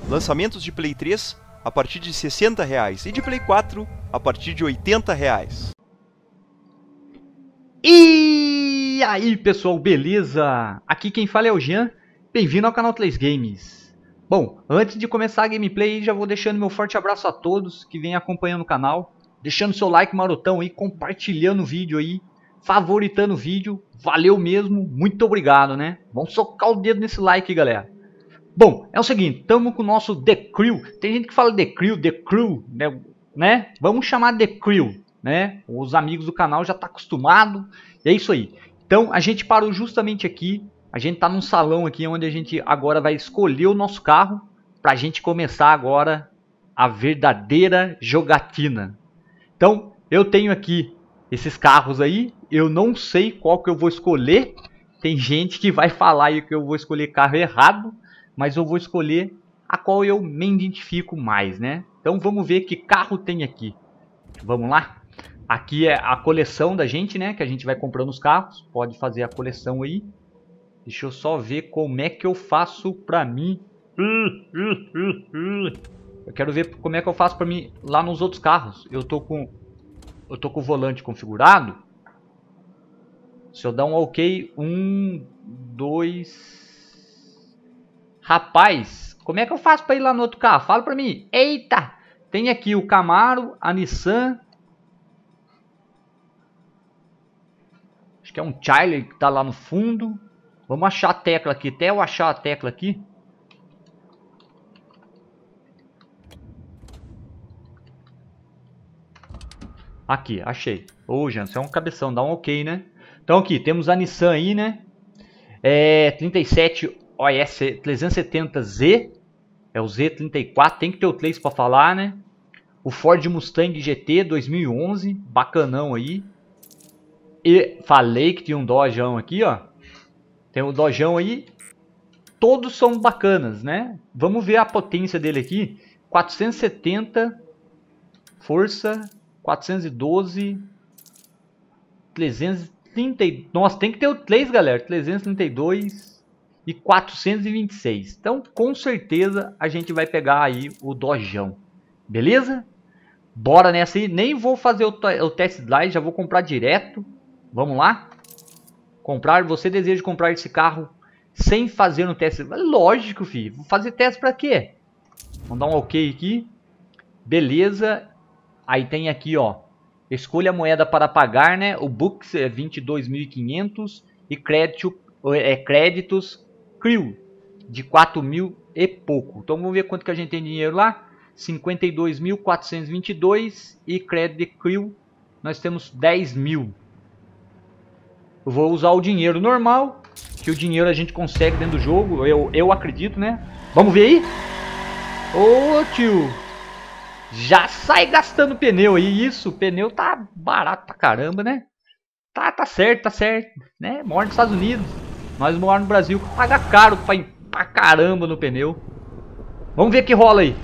Lançamentos de Play 3 a partir de R$ 60 e de Play 4 a partir de R$ 80. E aí pessoal, beleza? Aqui quem fala é o Jean, bem-vindo ao canal Tlays Games. Bom, antes de começar a gameplay, já vou deixando meu forte abraço a todos que vêm acompanhando o canal, deixando seu like marotão aí, compartilhando o vídeo aí, favoritando o vídeo, valeu mesmo, muito obrigado, né? Vamos socar o dedo nesse like, galera. Bom, é o seguinte, estamos com o nosso The Crew, tem gente que fala The Crew, né? Vamos chamar The Crew, né? Os amigos do canal já estão acostumados, é isso aí. Então a gente parou justamente aqui, a gente está num salão aqui onde a gente agora vai escolher o nosso carro para a gente começar agora a verdadeira jogatina. Então eu tenho aqui esses carros aí, eu não sei qual que eu vou escolher, tem gente que vai falar aí que eu vou escolher carro errado, mas eu vou escolher a qual eu me identifico mais, né? Então vamos ver que carro tem aqui. Vamos lá? Aqui é a coleção da gente, né? Que a gente vai comprando os carros. Pode fazer a coleção aí. Deixa eu só ver como é que eu faço pra mim. Eu quero ver como é que eu faço pra mim lá nos outros carros. Eu tô com o volante configurado. Se eu dar um OK, 1, 2... Rapaz, como é que eu faço para ir lá no outro carro? Fala para mim. Eita, tem aqui o Camaro, a Nissan. Acho que é um Charlie que está lá no fundo. Vamos achar a tecla aqui. Até eu achar a tecla aqui. Aqui, achei. Ô, Jean, você é um cabeção. Dá um OK, né? Então aqui, temos a Nissan aí, né? 37 OS 370Z, é o Z34, tem que ter o Tlays para falar, né? O Ford Mustang GT 2011, bacanão aí. E falei que tinha um Dodgeão aqui, ó. Tem o Dodgeão aí. Todos são bacanas, né? Vamos ver a potência dele aqui. 470, força, 412, 330. Nossa, tem que ter o Tlays, galera. 332 e 426. Então, com certeza, a gente vai pegar aí o Dodgeão. Beleza? Bora nessa aí. Nem vou fazer o test drive, já vou comprar direto. Vamos lá? Comprar. Você deseja comprar esse carro sem fazer um teste? Lógico, filho. Vou fazer teste pra quê? Vamos dar um OK aqui. Beleza. Aí tem aqui, ó. Escolha a moeda para pagar, né? O Books é 22.500 e créditos Crew de 4.000 e pouco. Então vamos ver quanto que a gente tem de dinheiro lá. 52.422 e crédito de Crew nós temos 10.000. Eu vou usar o dinheiro normal, que o dinheiro a gente consegue dentro do jogo, eu acredito, né? Vamos ver aí? Ô tio, já sai gastando pneu aí. Isso, o pneu tá barato pra caramba, né? Tá certo, né? Mora nos Estados Unidos. Nós moramos no Brasil, paga caro pra caramba no pneu. Vamos ver o que rola aí.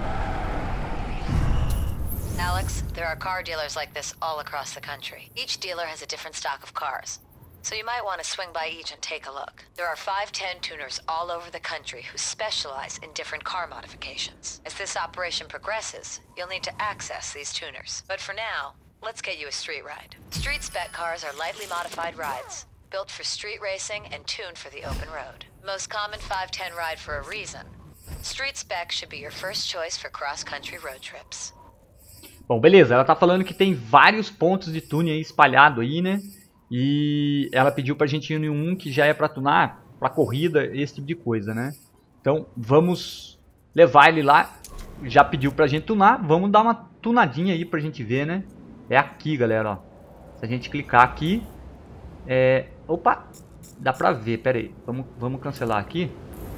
Alex, there are car dealers like this all across the country. Each dealer has a different stock of cars. So you might want to swing by each and take a look. There are 510 tuners all over the country who specialize in different car modifications. As this operation progresses, you'll need to access these tuners. But for now, let's get you a street ride. Street spec cars are lightly modified rides, built for street racing and tuned for the open road. Most common 510 ride for a reason. Street spec should be your first choice for cross-country road trips. Bom, beleza. Ela tá falando que tem vários pontos de tuning aí espalhado aí, né? E ela pediu pra gente ir em um que já é pra tunar, pra corrida, esse tipo de coisa, né? Então, vamos levar ele lá. Já pediu pra gente tunar. Vamos dar uma tunadinha aí pra gente ver, né? É aqui, galera, ó. Se a gente clicar aqui... Opa! Dá pra ver, pera aí. Vamos cancelar aqui.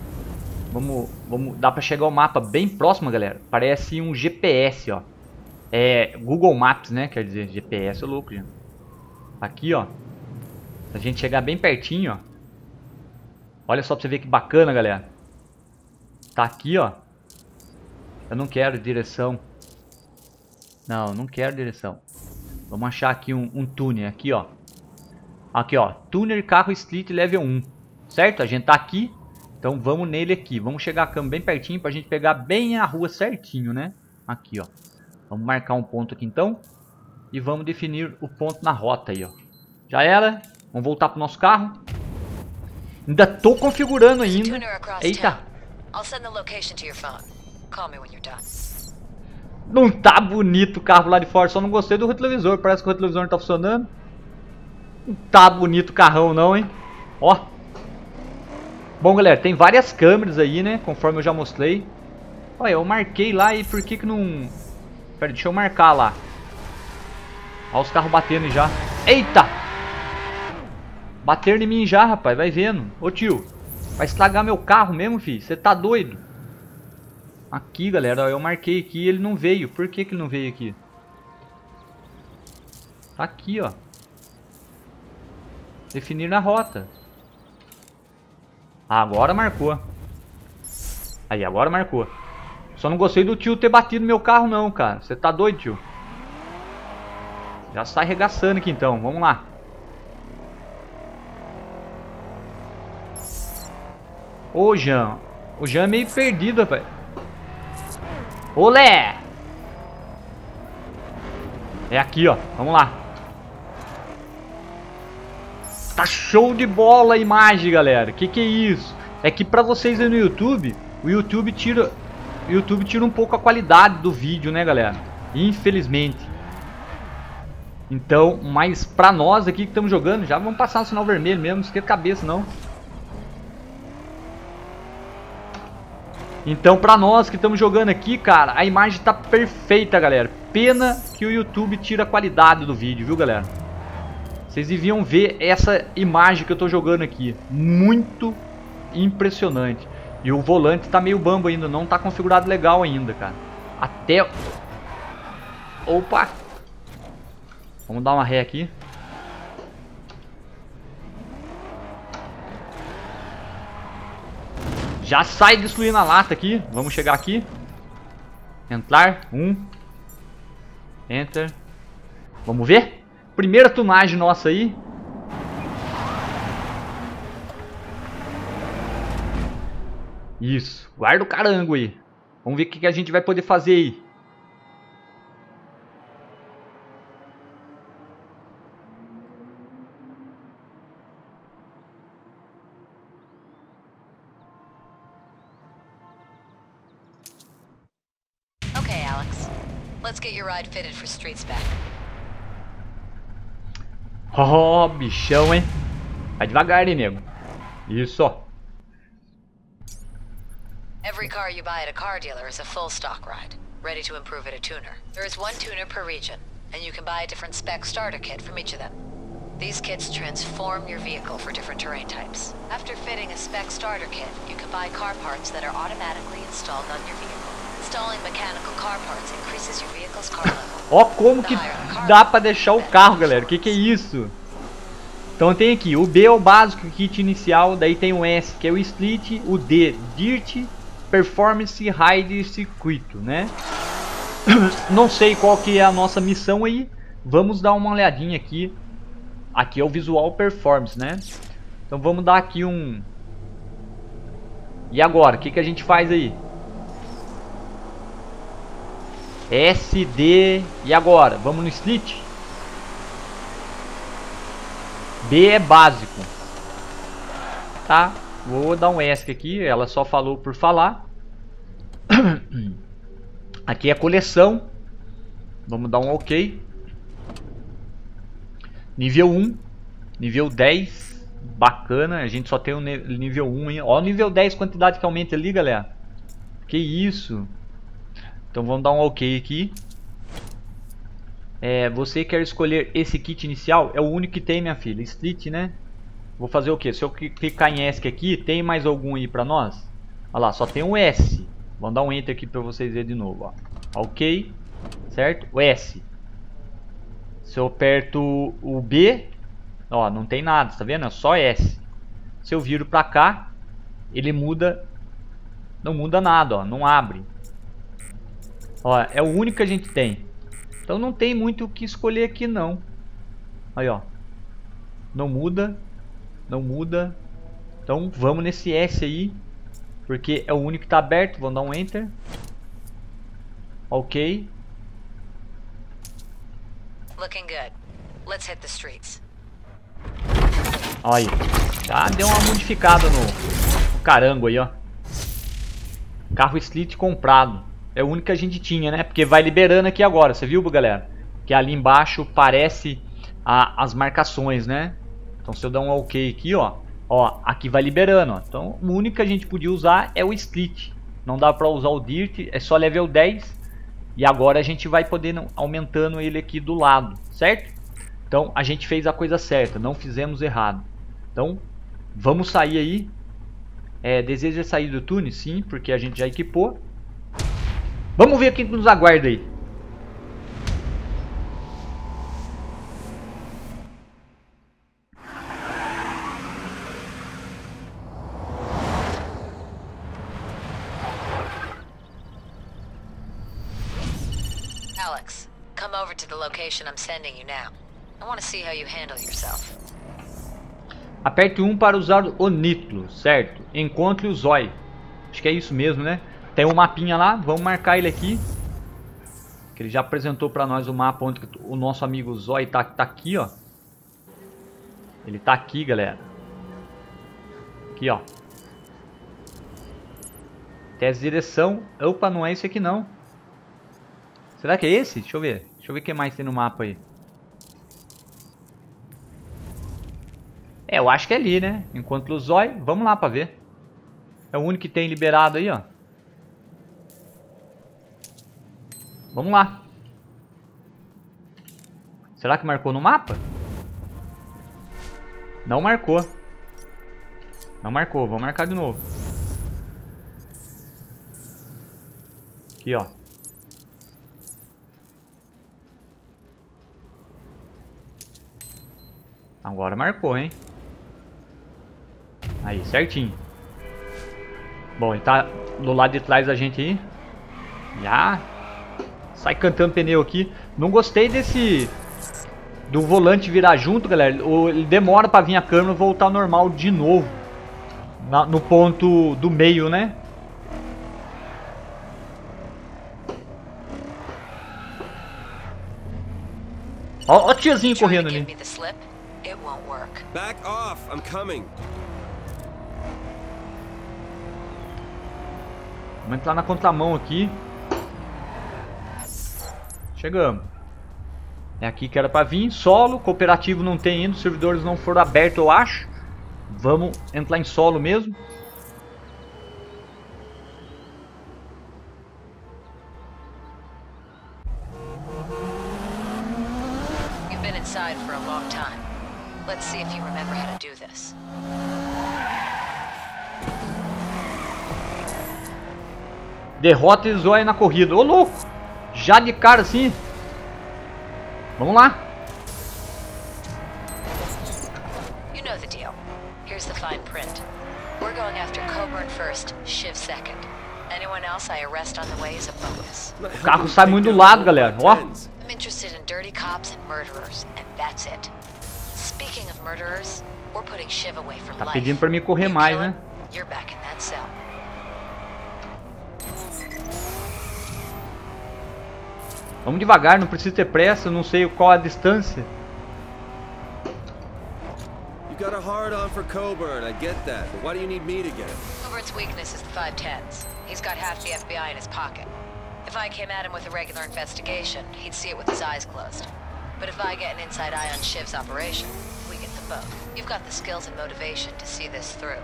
Dá pra chegar ao mapa bem próximo, galera. Parece um GPS, ó. Google Maps, né? Quer dizer, GPS é louco, gente. Aqui, ó. Se a gente chegar bem pertinho, ó. Olha só pra você ver que bacana, galera. Tá aqui, ó. Eu não quero direção. Não quero direção. Vamos achar aqui um tuner. Aqui, ó. Aqui, ó. Tuner carro Street Level 1. Certo? A gente tá aqui. Então vamos nele aqui. Vamos chegar a cama bem pertinho pra gente pegar bem a rua certinho, né? Aqui, ó. Vamos marcar um ponto aqui então. E vamos definir o ponto na rota aí, ó. Já era. Vamos voltar pro nosso carro. Ainda tô configurando ainda. Eita. Não tá bonito o carro lá de fora. Só não gostei do retrovisor. Parece que o retrovisor não tá funcionando. Não tá bonito o carrão não, hein. Ó. Bom, galera, tem várias câmeras aí, né? Conforme eu já mostrei. Olha, eu marquei lá e por que que não... Pera, deixa eu marcar lá. Olha os carros batendo já. Eita! Bateram em mim já, rapaz. Vai vendo. Ô, tio. Vai estragar meu carro mesmo, filho. Você tá doido? Aqui, galera. Ó, eu marquei aqui e ele não veio. Por que que ele não veio aqui? Tá aqui, ó. Definir na rota. Ah, agora marcou. Aí, agora marcou. Só não gostei do tio ter batido no meu carro não, cara. Você tá doido, tio? Já sai arregaçando aqui então. Vamos lá. Ô, Jean. O Jean é meio perdido, rapaz. Olé! É aqui, ó. Vamos lá. Tá show de bola a imagem, galera. Que é isso? É que pra vocês aí no YouTube, o YouTube tira um pouco a qualidade do vídeo, né, galera? Infelizmente. Então, mas pra nós aqui que estamos jogando, já vamos passar no sinal vermelho mesmo, não esquenta a cabeça não. Então, pra nós que estamos jogando aqui, cara, a imagem tá perfeita, galera. Pena que o YouTube tira a qualidade do vídeo, viu, galera? Vocês deviam ver essa imagem que eu tô jogando aqui. Muito impressionante. E o volante tá meio bambo ainda, não tá configurado legal ainda, cara. Até... Opa! Vamos dar uma ré aqui. Já sai destruindo a lata aqui. Vamos chegar aqui. Entrar. Enter. Vamos ver? Primeira tunagem nossa aí. Isso. Guarda o carango aí. Vamos ver o que a gente vai poder fazer aí. Okay, Alex. Let's get your ride fitted for street spec. Oh, bichão, hein? Vai devagar, hein, nego. Isso, ó. Every car you buy at a car dealer is a full stock ride, ready to improve at a tuner. There is one tuner per region, and you can buy a different spec starter kit from each of them. These kits transform your vehicle for different terrain types. After fitting a spec starter kit, you can buy car parts that are automatically installed on your vehicle. Installing mechanical car parts increases your vehicle's car level. Ó como que dá pra deixar o carro, galera. Que é isso? Então tem aqui, o B é o básico, o kit inicial. Daí tem o S, que é o Street. O D, Dirt, Performance, Ride e Circuito, né? Não sei qual que é a nossa missão aí. Vamos dar uma olhadinha aqui. Aqui é o Visual Performance, né? Então vamos dar aqui um... E agora, o que a gente faz aí? S, D... E agora? Vamos no Street? B é básico. Tá? Vou dar um ESC aqui. Ela só falou por falar. Aqui é coleção. Vamos dar um OK. Nível 1. Nível 10. Bacana. A gente só tem o nível 1. Hein? Ó o nível 10, quantidade que aumenta ali, galera. Que isso. Então vamos dar um OK aqui. Você quer escolher esse kit inicial? É o único que tem, minha filha. Street, né? Vou fazer o que? Se eu clicar em ESC aqui, tem mais algum aí pra nós? Olha lá, só tem um S. Vamos dar um Enter aqui pra vocês verem de novo. Ó. OK. Certo? O S. Se eu aperto o B, ó, não tem nada, tá vendo? É só S. Se eu viro pra cá, ele muda. Não muda nada, ó. Não abre. Ó, é o único que a gente tem. Então não tem muito o que escolher aqui não. Aí, ó. Não muda. Não muda. Então vamos nesse S aí. porque é o único que tá aberto. Vamos dar um enter. Ok. Looking good. Let's hit the streets. Olha aí. Já deu uma modificada no carango aí, ó. Carro Street comprado. É o único que a gente tinha, né? Porque vai liberando aqui agora. Você viu, galera? Que ali embaixo parece as marcações, né? Então se eu dar um ok aqui, ó. Ó, aqui vai liberando, ó. Então o único que a gente podia usar é o Street. Não dá pra usar o Dirt. É só level 10. E agora a gente vai poder aumentando ele aqui do lado, certo? Então a gente fez a coisa certa. Não fizemos errado. Então vamos sair aí. Deseja sair do túnel? Sim, porque a gente já equipou. Vamos ver o que nos aguarda aí. Alex, come over to the location I'm sending you now. I want to see how you handle yourself. Aperte 1 para usar o Nitro, certo? Encontre o Zói. Acho que é isso mesmo, né? Tem um mapinha lá, vamos marcar ele aqui. Que ele já apresentou para nós o mapa onde o nosso amigo Zói tá aqui, ó. Ele tá aqui, galera. Aqui, ó. Teste de direção. Opa, não é esse aqui não. Será que é esse? Deixa eu ver. Deixa eu ver o que mais tem no mapa aí. Eu acho que é ali, né? Enquanto o Zói, vamos lá pra ver. É o único que tem liberado aí, ó. Vamos lá. Será que marcou no mapa? Não marcou. Não marcou, vamos marcar de novo. Aqui, ó. Agora marcou, hein? Aí, certinho. Bom, ele tá do lado de trás da gente aí. Já sai cantando pneu aqui. Não gostei do volante virar junto, galera. Ele demora pra vir a câmera voltar ao normal de novo. No ponto do meio, né? Ó o tiazinho correndo ali. Back off, I'm coming. Vamos entrar na contramão aqui. Chegamos. É aqui que era pra vir. Solo, cooperativo não tem ainda. Os servidores não foram abertos, eu acho. Vamos entrar em solo mesmo. You've been inside for a long time. Let's see if you remember how to do this. Derrota e Zói na corrida. Ô, louco! Já de cara assim. Vamos lá. You know the deal. Here's the fine print. We're going after Coburn first, Shiv second. Anyone else I arrest on the way is a bonus. O carro sai muito do lado, galera. Ó. I'm interested in dirty cops and murderers, and that's it. Speaking of murderers, we're putting Shiv away for life. Tá pedindo pra mim correr mais, né? You're back in that cell. Vamos devagar, não precisa ter pressa, eu não sei qual a distância. You got a hard on for Coburn, I get that. But why do you need me to get it? Coburn's weakness is the 510s. He's got half the FBI in his pocket. If I came at him with a regular investigation, he'd see it with his eyes closed. But if I get an inside eye on Shiv's operation, we get them both. You've got the skills and motivation to see this through.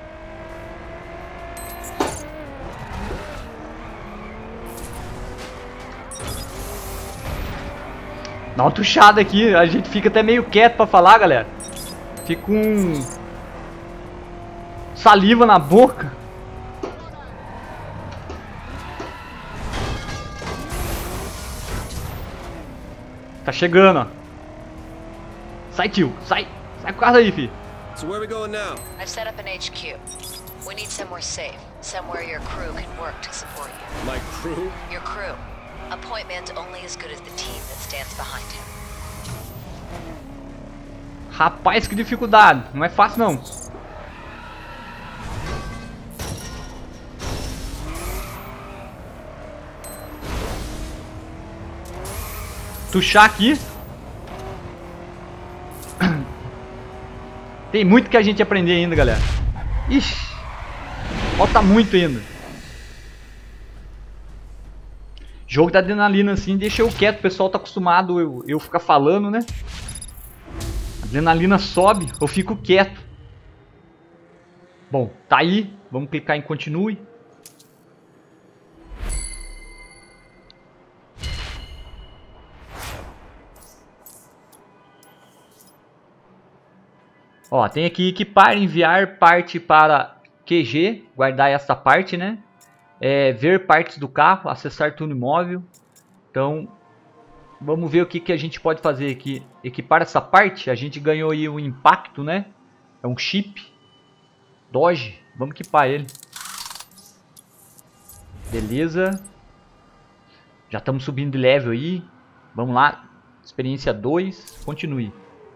Dá uma tuchada aqui, a gente fica até meio quieto pra falar, galera. Fica com saliva na boca. Tá chegando, ó. Sai, tio, sai. Sai com o carro aí, fi. So where are we going now? I've set up an HQ. We need somewhere safe, somewhere your crew can work to support you. My crew? Your crew. A point man's only as good as the team that stands behind him. Rapaz, que dificuldade. Não é fácil, não. tuchar aqui. Tem muito que a gente aprender ainda, galera. Ixi, falta muito ainda. Jogo da adrenalina assim, deixa eu quieto. O pessoal tá acostumado eu ficar falando, né? A adrenalina sobe, eu fico quieto. Bom, tá aí. Vamos clicar em continue. Ó, tem aqui equipar, enviar parte para QG, guardar essa parte, né? Ver partes do carro, acessar túnel móvel. Então, vamos ver o que a gente pode fazer aqui. Equipar essa parte, a gente ganhou aí um impacto, né? É um chip Dodge, vamos equipar ele. Beleza. Já estamos subindo de level aí. Vamos lá, experiência 2, continue.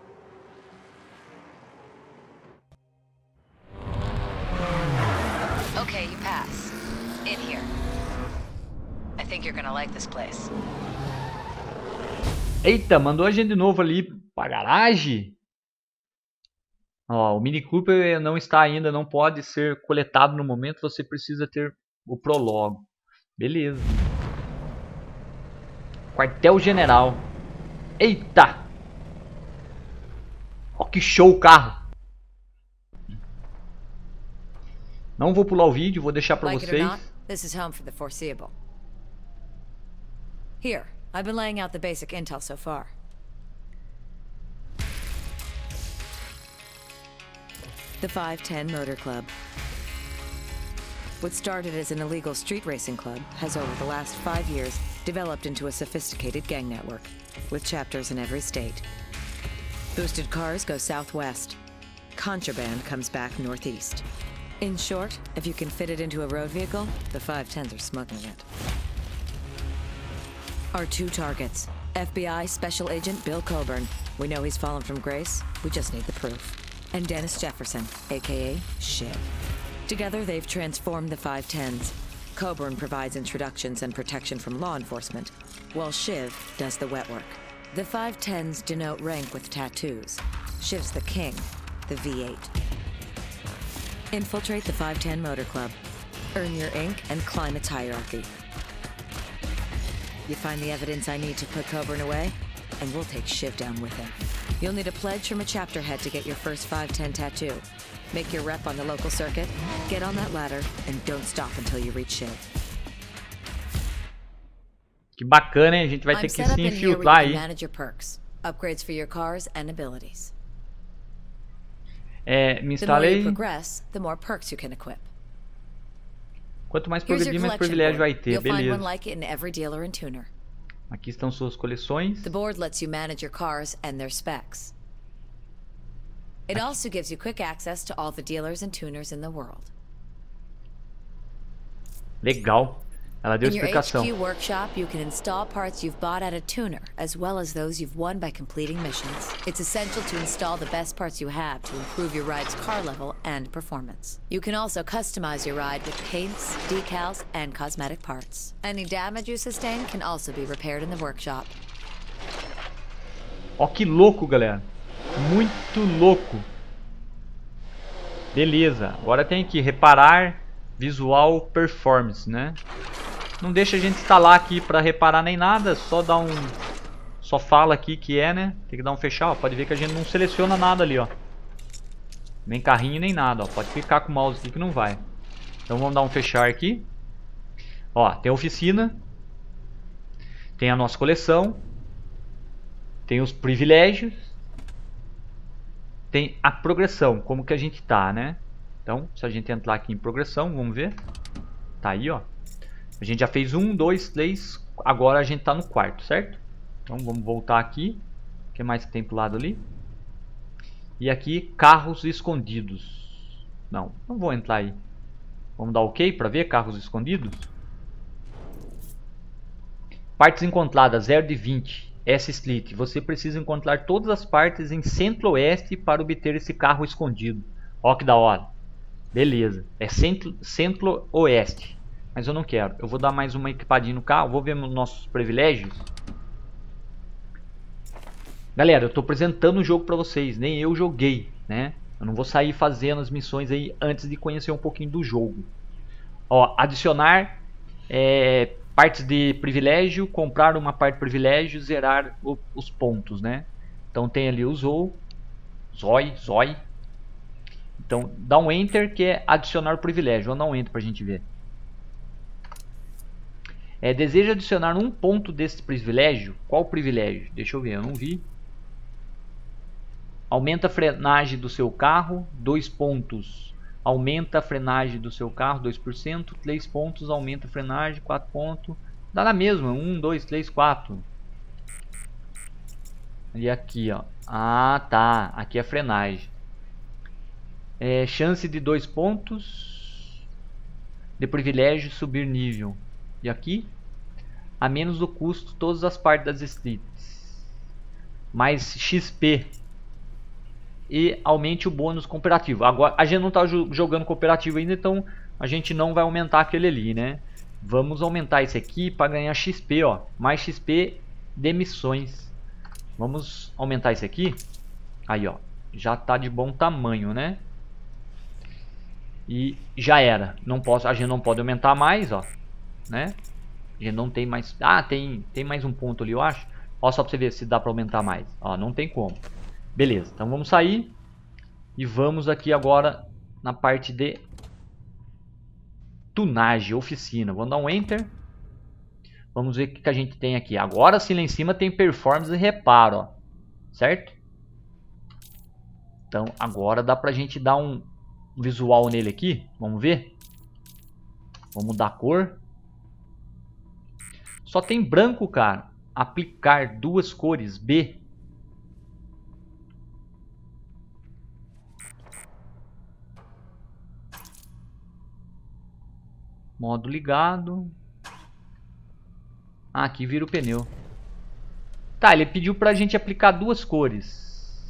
Okay, you pass. In here. I think you're gonna like this place. Eita, mandou a gente de novo ali pra garagem. Ó, o Mini Cooper não está ainda, não pode ser coletado no momento. Você precisa ter o prólogo. Beleza. Quartel General. Eita! Ó que show o carro. Não vou pular o vídeo, vou deixar para vocês. This is home for the foreseeable. Here, I've been laying out the basic intel so far. The 510 Motor Club. What started as an illegal street racing club has over the last 5 years developed into a sophisticated gang network, with chapters in every state. Boosted cars go southwest. Contraband comes back northeast. In short, if you can fit it into a road vehicle, the 510s are smuggling it. Our 2 targets. FBI Special Agent Bill Coburn. We know he's fallen from grace. We just need the proof. And Dennis Jefferson, aka Shiv. Together, they've transformed the 510s. Coburn provides introductions and protection from law enforcement, while Shiv does the wet work. The 510s denote rank with tattoos. Shiv's the king, the V8. Infiltrate the 510 Motor Club. Earn your ink and climb its hierarchy. You find the evidence I need to put Coburn away, and we'll take Shiv down with him. You'll need a pledge from a chapter head to get your first 510 tattoo. Make your rep on the local circuit, get on that ladder, and don't stop until you reach Shiv. Que bacana, hein? A gente vai ter que se infiltrar aí. Manage your perks, upgrades for your cars and abilities. Me instalei. The more you progress, the more perks you can equip. Quanto mais progredir, mais privilégio vai ter. You'll find beleza. one like it in every dealer and tuner. Aqui estão suas coleções. The board lets you manage your cars and their specs. It also gives you quick access to all the dealers and tuners in the world. Legal. Ela deu In your explicação. HQ workshop, you can install parts you've bought at a tuner, as well as those you've won by completing missions. It's essential to install the best parts you have to improve your ride's car level and performance. You can also customize your ride with paints, decals, and cosmetic parts. Any damage you sustain can also be repaired in the workshop. Ó que louco, galera. Muito louco. Beleza. Agora tem que reparar visual performance, né? Não deixa a gente instalar aqui para reparar nem nada, só dá só fala aqui que é, né? Tem que dar um fechar, ó. Pode ver que a gente não seleciona nada ali, ó. Nem carrinho, nem nada, ó. Pode clicar com o mouse aqui que não vai. Então vamos dar um fechar aqui. Ó, tem a oficina. Tem a nossa coleção. Tem os privilégios. Tem a progressão, como que a gente tá, né? Então, se a gente entrar aqui em progressão, vamos ver. Tá aí, ó. A gente já fez 1, 2, 3. Agora a gente tá no quarto, certo? Então vamos voltar aqui. O que mais que tem pro lado ali? E aqui, carros escondidos. Não vou entrar aí. Vamos dar OK para ver carros escondidos. Partes encontradas 0 de 20. S-Split. Você precisa encontrar todas as partes em Centro-Oeste para obter esse carro escondido. Ó que da hora. Beleza. É Centro-Oeste. Mas eu não quero. Eu vou dar mais uma equipadinha no carro. Vou ver nos nossos privilégios. Galera, eu tô apresentando o jogo pra vocês, nem eu joguei, né? Eu não vou sair fazendo as missões aí antes de conhecer um pouquinho do jogo. Ó, adicionar partes de privilégio, comprar uma parte de privilégio, zerar os pontos, né? Então tem ali o Zói. Então dá um Enter que é adicionar o privilégio. Vamos dar um Enter pra gente ver. Deseja adicionar um ponto desse privilégio? Qual privilégio? Deixa eu ver, eu não vi. Aumenta a frenagem do seu carro, 2 pontos. Aumenta a frenagem do seu carro, 2%. 3 pontos, aumenta a frenagem, 4 pontos. Dá na mesma, 1, 2, 3, 4. E aqui, ó. Ah, tá. Aqui é a frenagem. Chance de 2 pontos. De privilégio, subir nível. E aqui, a menos do custo, todas as partes das streets. Mais XP. E aumente o bônus cooperativo. Agora, a gente não está jogando cooperativo ainda, então a gente não vai aumentar aquele ali, né? Vamos aumentar esse aqui para ganhar XP, ó. Mais XP de missões. Vamos aumentar esse aqui. Aí, ó. Já está de bom tamanho, né? E já era. A gente não pode aumentar mais, ó. Né? A gente não tem mais... Ah, tem mais um ponto ali, eu acho. Ó, só para você ver se dá para aumentar mais. Ó, não tem como. Beleza, então vamos sair. E vamos aqui agora na parte de tunagem, oficina. Vamos dar um Enter. Vamos ver o que a gente tem aqui. Agora sim, lá em cima tem performance e reparo, ó. Certo? Então agora dá pra gente dar um visual nele aqui. Vamos ver. Vamos mudar a cor. Só tem branco, cara. Aplicar 2 cores B. Modo ligado. Ah, aqui vira o pneu. Tá, ele pediu pra gente aplicar 2 cores.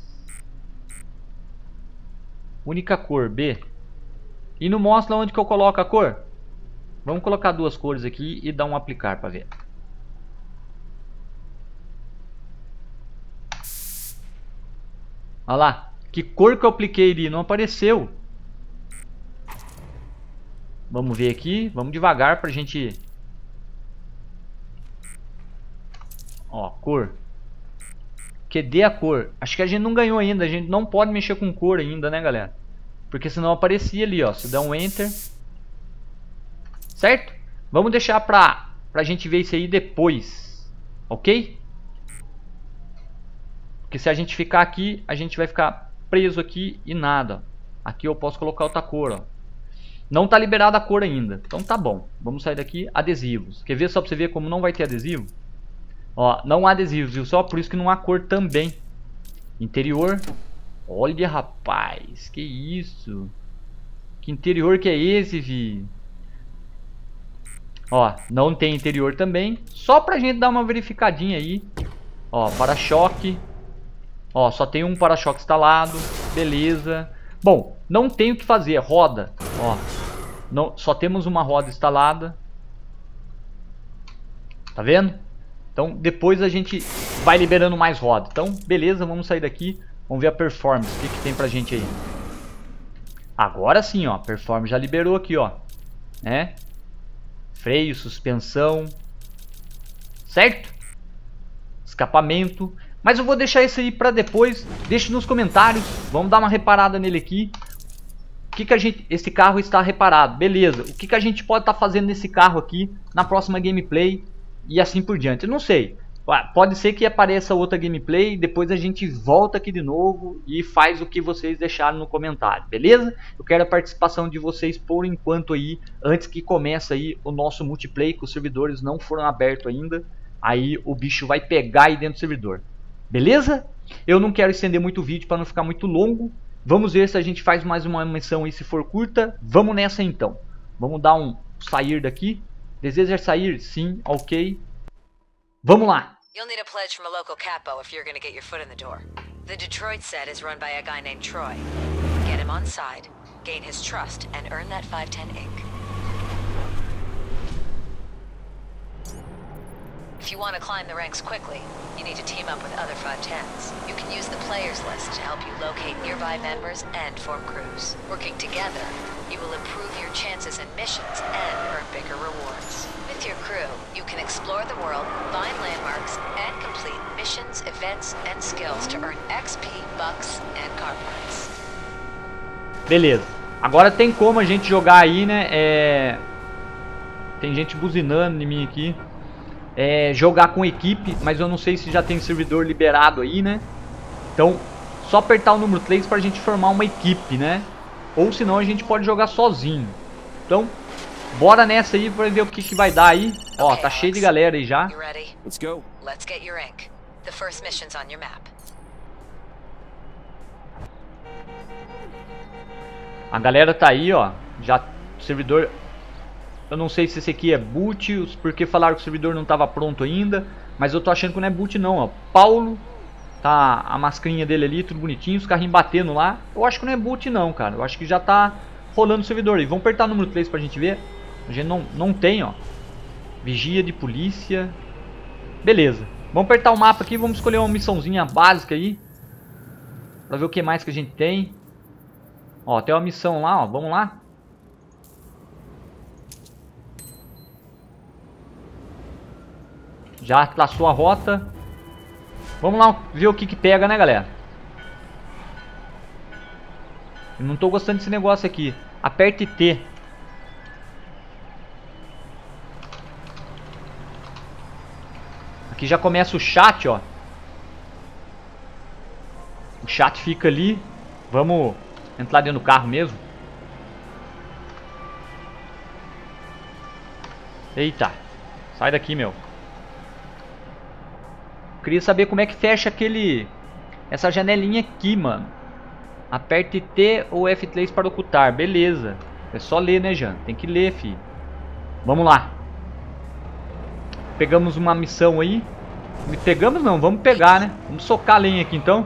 Única cor, B. E não mostra onde que eu coloco a cor? Vamos colocar 2 cores aqui e dar um aplicar pra ver. Olha lá. Que cor que eu apliquei ali? Não apareceu. Vamos ver aqui. Vamos devagar pra gente... Ó, cor. QD a cor. Acho que a gente não ganhou ainda. A gente não pode mexer com cor ainda, né, galera? Porque senão aparecia ali, ó. Se der um Enter. Certo? Vamos deixar pra gente ver isso aí depois. Ok? Porque se a gente ficar aqui, a gente vai ficar preso aqui e nada. Aqui eu posso colocar outra cor, ó. Não tá liberada a cor ainda. Então tá bom. Vamos sair daqui. Adesivos. Quer ver só pra você ver como não vai ter adesivo? Ó, não há adesivos, viu? Só por isso que não há cor também. Interior. Olha, rapaz. Que isso? Que interior que é esse, vi? Ó, não tem interior também. Só pra gente dar uma verificadinha aí. Ó, para-choque. Ó, só tem um para-choque instalado. Beleza. Bom, não tem o que fazer. Roda. Ó, não, só temos uma roda instalada. Tá vendo? Então depois a gente vai liberando mais roda. Então beleza, vamos sair daqui. Vamos ver a performance, o que tem pra gente aí. Agora sim, ó, performance já liberou aqui, ó, né? Freio, suspensão, certo? Escapamento. Mas eu vou deixar isso aí pra depois. Deixe nos comentários. Vamos dar uma reparada nele aqui. O que a gente... Esse carro está reparado, beleza. O que a gente pode estar fazendo nesse carro aqui na próxima gameplay e assim por diante. Eu não sei. Pode ser que apareça outra gameplay, depois a gente volta aqui de novo e faz o que vocês deixaram no comentário, beleza? Eu quero a participação de vocês por enquanto aí, antes que comece aí o nosso multiplayer, que os servidores não foram abertos ainda. Aí o bicho vai pegar aí dentro do servidor. Beleza? Eu não quero estender muito o vídeo para não ficar muito longo. Vamos ver se a gente faz mais uma missão aí, se for curta. Vamos nessa então. Vamos dar um sair daqui. Deseja sair? Sim, ok. Vamos lá. You'll need a pledge from a local capo if you're going to get your foot in the door. The Detroit set is run by a guy named Troy. Get him on side, gain his trust, and earn that 510 ink. If If you want to climb the ranks quickly, you need to team up with other 510s. You can use the players list to help you locate nearby members and form crews. Working together, you will improve your chances in missions and earn bigger rewards. With your crew, you can explore the world, find landmarks, and complete missions, events, and skills to earn XP, bucks, and car parts. Beleza. Agora tem como a gente jogar aí, né? Tem gente buzinando em mim aqui. Jogar com equipe, mas eu não sei se já tem servidor liberado aí, né? Então, só apertar o número 3 pra gente formar uma equipe, né? Ou senão a gente pode jogar sozinho. Então, bora nessa aí pra ver o que vai dar aí. Ó, tá cheio de galera aí já. Let's go. Let's get your rank. The first mission's on your map. A galera tá aí, ó. Já servidor. Eu não sei se esse aqui é boot, porque falaram que o servidor não tava pronto ainda. Mas eu tô achando que não é boot não, ó. Paulo. Tá a mascarinha dele ali, tudo bonitinho, os carrinhos batendo lá. Eu acho que não é boot não, cara. Eu acho que já tá rolando o servidor aí. Vamos apertar o número 3 pra gente ver. A gente não tem, ó. Vigia de polícia. Beleza. Vamos apertar o mapa aqui, vamos escolher uma missãozinha básica aí. Pra ver o que mais que a gente tem. Ó, tem uma missão lá, ó. Vamos lá. Já traçou a rota. Vamos lá ver o que pega, né, galera? Eu não tô gostando desse negócio aqui. Aperte T. Aqui já começa o chat, ó. O chat fica ali. Vamos entrar dentro do carro mesmo. Eita. Sai daqui, meu. Queria saber como é que fecha essa janelinha aqui, mano. Aperte T ou F3 para ocultar. Beleza. É só ler, né, Jean? Tem que ler, filho. Vamos lá. Pegamos uma missão aí. Pegamos não, vamos pegar, né? Vamos socar a lenha aqui, então.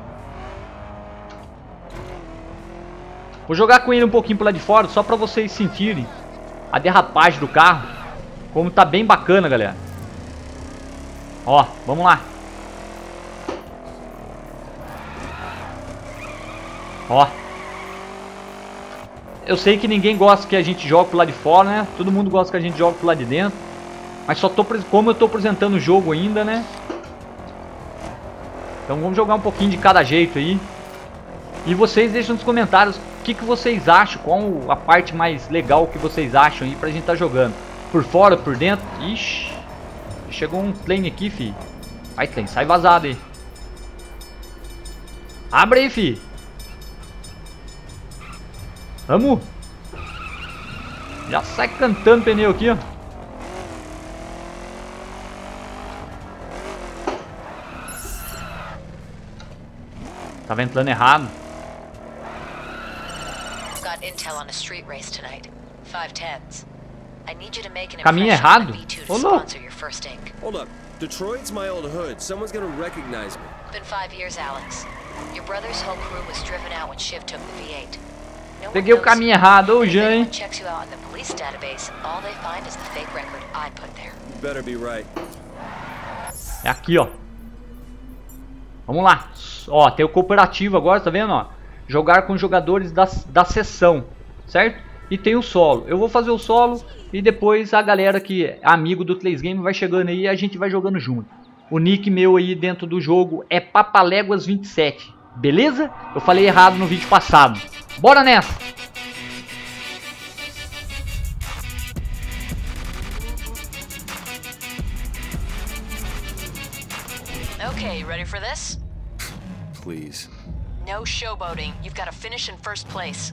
Vou jogar com ele um pouquinho pro lado de fora, só pra vocês sentirem a derrapagem do carro. Como tá bem bacana, galera. Ó, vamos lá. Ó. Eu sei que ninguém gosta que a gente jogue pro lado de fora, né? Todo mundo gosta que a gente jogue pro lado de dentro. Mas só como eu tô apresentando o jogo ainda, né? Então vamos jogar um pouquinho de cada jeito aí. E vocês deixam nos comentários o que vocês acham. Qual a parte mais legal que vocês acham aí pra gente tá jogando. Por fora, por dentro. Ixi. Chegou um plane aqui, fi. Vai, plane, sai vazado aí. Abre aí, fi. Vamos. Já sai cantando pneu aqui, ó. Tava entrando errado. Got intel on a street race tonight. 510s. I need you to make an Caminho impression errado? on the V2 to Ô, louco. sponsor your first ink. Hold up. Detroit's my old hood. Someone's gonna recognize me. Been 5 years, Alex. Your brother's whole crew was driven out when Shiv took the V8. No one Peguei o knows caminho you. errado, ô If Jean, hein? anyone checks you out in the police database, all they find is the fake record I put there. You better be right. É aqui, ó. Vamos lá. Ó, tem o cooperativo agora, tá vendo, ó? Jogar com jogadores da sessão, certo? E tem o solo. Eu vou fazer o solo e depois a galera que é amigo do 3Game vai chegando aí e a gente vai jogando junto. O nick meu aí dentro do jogo é Papaléguas27, beleza? Eu falei errado no vídeo passado. Bora nessa! Okay, you ready for this? Please. No showboating. You've got to finish in first place.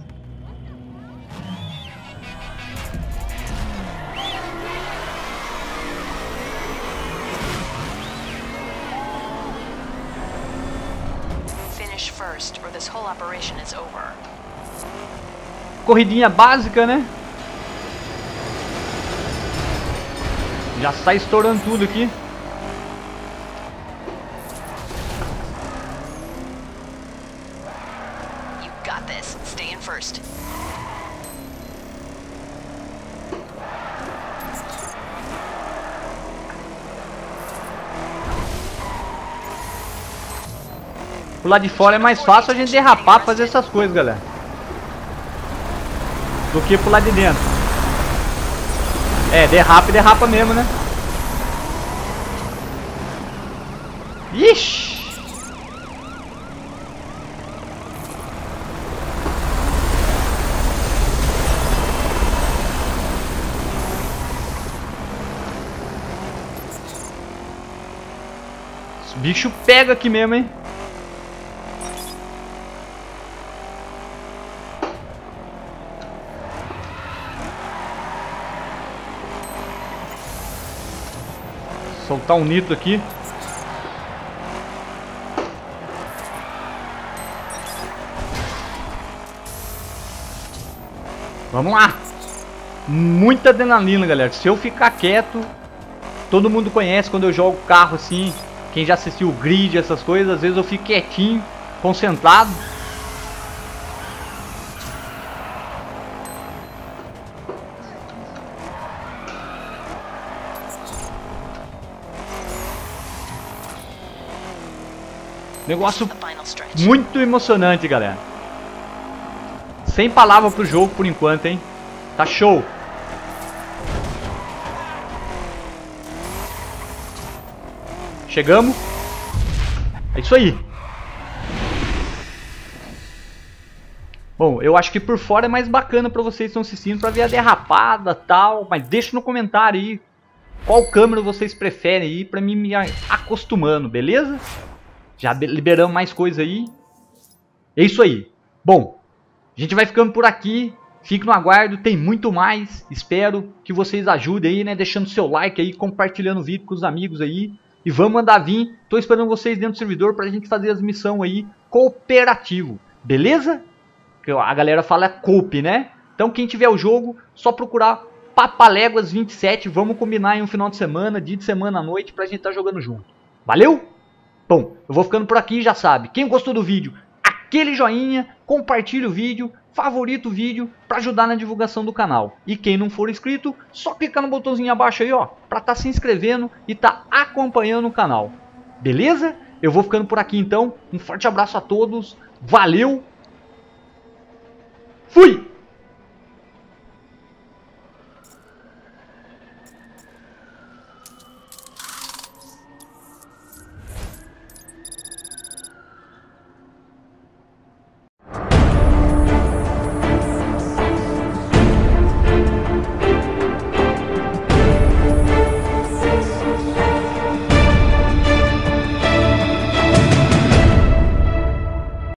Finish first, or this whole operation is over. Corridinha básica, né? Já está estourando tudo aqui. You got this. Stay in first. Por lá de fora é mais fácil a gente derrapar, fazer essas coisas, galera, do que por lá de dentro. É, derrapa e derrapa mesmo, né? Ixi! Esse bicho pega aqui mesmo, hein? Soltar um nitro aqui. Vamos lá. Muita adrenalina, galera. Se eu ficar quieto, todo mundo conhece quando eu jogo carro assim. Quem já assistiu o Grid, essas coisas, às vezes eu fico quietinho, concentrado. Negócio muito emocionante, galera. Sem palavra pro jogo por enquanto, hein? Tá show. Chegamos. É isso aí. Bom, eu acho que por fora é mais bacana pra vocês que estão assistindo, pra ver a derrapada e tal. Mas deixa no comentário aí qual câmera vocês preferem aí, pra mim me acostumando, beleza? Já liberamos mais coisa aí. É isso aí. Bom, a gente vai ficando por aqui. Fique no aguardo, tem muito mais. Espero que vocês ajudem aí, né? Deixando seu like aí, compartilhando o vídeo com os amigos aí. E vamos mandar vir. Tô esperando vocês dentro do servidor pra gente fazer as missões aí cooperativo. Beleza? A galera fala coop, né? Então quem tiver o jogo, só procurar Papaléguas 27. Vamos combinar em um final de semana, dia de semana à noite, pra gente estar jogando junto. Valeu? Bom, eu vou ficando por aqui, já sabe. Quem gostou do vídeo, aquele joinha, compartilha o vídeo, favorita o vídeo para ajudar na divulgação do canal. E quem não for inscrito, só clicar no botãozinho abaixo aí, ó, para estar se inscrevendo e estar acompanhando o canal. Beleza? Eu vou ficando por aqui então. Um forte abraço a todos. Valeu. Fui!